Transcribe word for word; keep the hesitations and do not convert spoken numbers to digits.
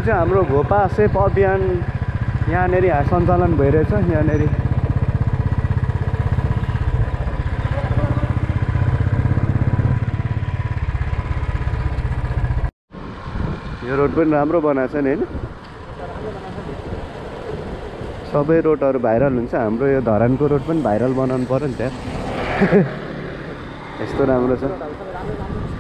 चाहिँ हाम्रो घोपा सेप अभियान यहाँनेर सञ्चालन भइरहेछ। यहाँनेर यो रोड पनि राम्रो बनाएको छ नि हैन। सबै रोडहरु भाइरल हुन्छ, हाम्रो यो धरानको रोड पनि भाइरल बनाउनु पर्यो नि त्यहाँ। यस्तो राम्रो छ।